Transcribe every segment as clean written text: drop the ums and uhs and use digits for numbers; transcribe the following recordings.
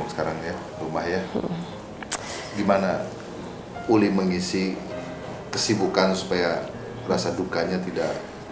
sekarang ya, rumah ya. Gimana Uli mengisi kesibukan supaya rasa dukanya tidak?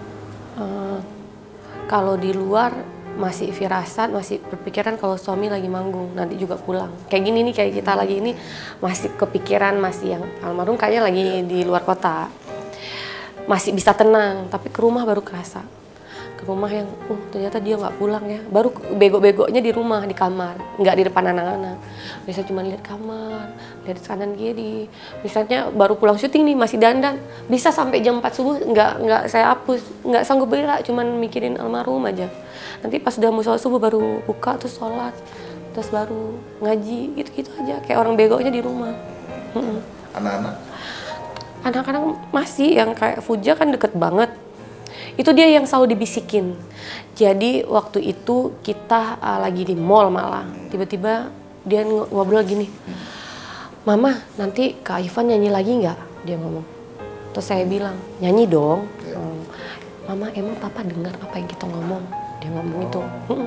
Kalau di luar masih firasat, masih berpikiran kalau suami lagi manggung, nanti juga pulang. Kayak gini nih, kayak kita lagi ini masih kepikiran, masih yang almarhum kayaknya lagi di luar kota. Masih bisa tenang, tapi ke rumah baru kerasa. Ke rumah yang, ternyata dia nggak pulang ya. Baru bego-begonya di rumah, di kamar, nggak di depan anak-anak. Bisa cuma lihat kamar, lihat kanan kiri. Misalnya baru pulang syuting nih, masih dandan. Bisa sampai jam 4 subuh, nggak saya hapus, nggak sanggup berak, cuman mikirin almarhum aja. Nanti pas udah mau sholat subuh baru buka, terus sholat, terus baru ngaji, gitu-gitu aja. Kayak orang begonya di rumah. Anak-anak? Anak-anak masih yang kayak Fuja kan deket banget. Itu dia yang selalu dibisikin. Jadi waktu itu kita lagi di mall malah. Tiba-tiba dia ngobrol gini. Mama, nanti Kak Ivan nyanyi lagi nggak? Dia ngomong. Terus saya bilang, nyanyi dong. Mama, emang papa dengar apa yang kita ngomong? Dia ngomong itu.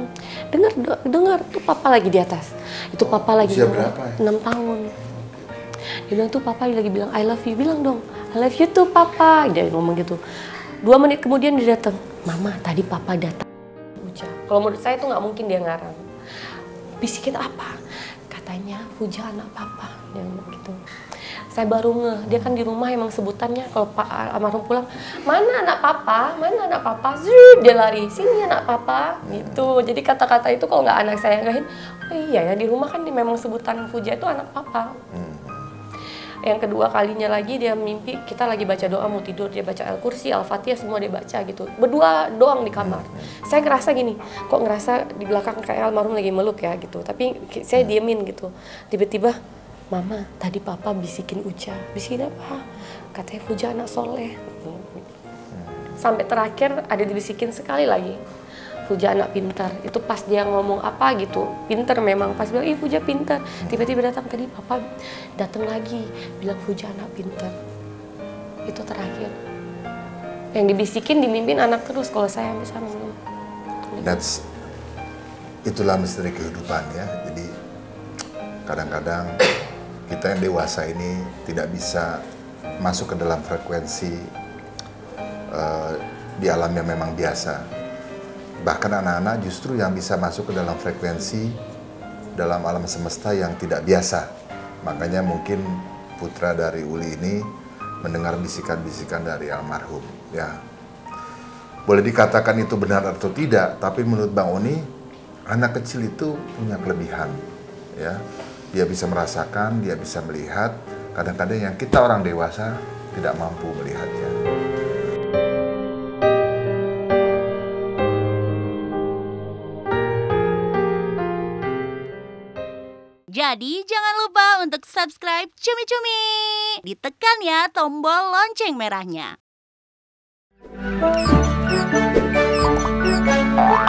Dengar tuh papa lagi di atas. Itu papa lagi usia berapa ya? 6 tahun. Dia bilang tuh papa lagi bilang I love you, bilang dong I love you tuh papa. Dia ngomong gitu. 2 menit kemudian dia datang, mama tadi papa datang. Fuja. Kalau menurut saya tuh nggak mungkin dia ngarang. Bisikin apa? Katanya Fuja anak papa. Dia ngomong gitu. Saya baru ngeh, dia kan di rumah emang sebutannya kalau Pak almarhum pulang, mana anak papa, mana anak papa, dia lari, sini anak papa, gitu. Jadi kata-kata itu kalau nggak anak saya nggahin, oh iya ya di rumah kan memang sebutan Fuja itu anak papa. Yang kedua kalinya lagi dia mimpi kita lagi baca doa mau tidur, dia baca Al-Kursi, Al-Fatihah semua dia baca gitu. Berdua doang di kamar. Saya ngerasa gini, kok ngerasa di belakang kayak almarhum lagi meluk ya gitu. Tapi saya diemin gitu. Tiba-tiba, mama tadi papa bisikin Uca. Bisikin apa? Katanya Fuja anak soleh. Sampai terakhir ada dibisikin sekali lagi. Fuja anak pintar, itu pas dia ngomong apa gitu, pintar memang, pas bilang, ih Fuja pintar, tiba-tiba datang tadi papa datang lagi, bilang Fuja anak pintar, itu terakhir. Yang dibisikin, dimimpin anak terus, kalau saya bisa ngomong. Itulah misteri kehidupan ya, jadi kadang-kadang kita yang dewasa ini tidak bisa masuk ke dalam frekuensi di alam yang memang biasa. Bahkan anak-anak justru yang bisa masuk ke dalam frekuensi dalam alam semesta yang tidak biasa. Makanya mungkin putra dari Uli ini mendengar bisikan-bisikan dari almarhum. Ya, boleh dikatakan itu benar atau tidak, tapi menurut Bang Oni, anak kecil itu punya kelebihan. Ya, dia bisa merasakan, dia bisa melihat. Kadang-kadang yang kita orang dewasa tidak mampu melihatnya. Jadi jangan lupa untuk subscribe Cumi Cumi. Ditekan ya tombol lonceng merahnya.